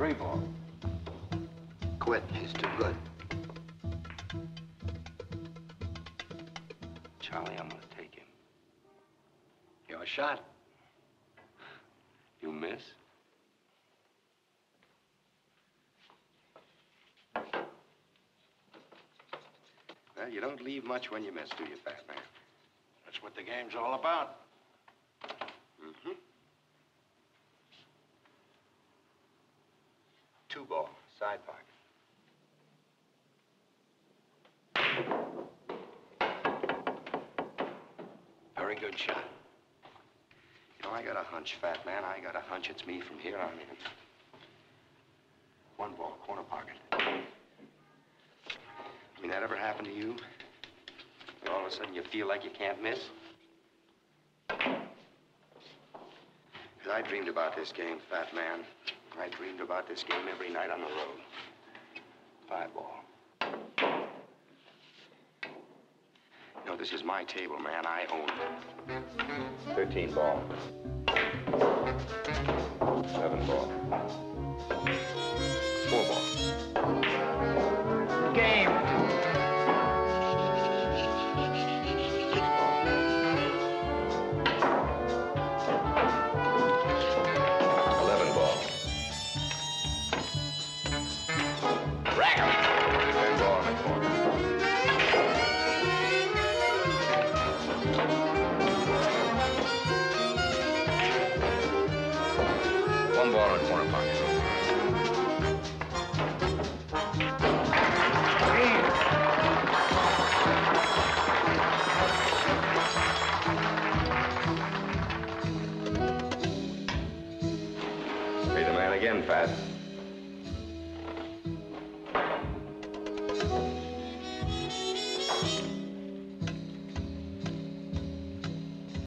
3 ball. Quit. He's too good. Charlie, I'm gonna take him. Your shot. You miss? Well, you don't leave much when you miss, do you, fat man? That's what the game's all about. Mm-hmm. 2 ball, side pocket. Very good shot. You know, I got a hunch, fat man. I got a hunch it's me from here on in. 1 ball, corner pocket. I mean, that ever happened to you? All of a sudden you feel like you can't miss? 'Cause I dreamed about this game, fat man. I dreamed about this game every night on the road. 5 ball. You know, this is my table, man. I own it. 13 ball. 7 ball. 4 ball. Game. 6 ball. 11 ball. Rack 'em. 10 ball in the corner. 1 ball in the corner pocket. Pay the man again, Fat.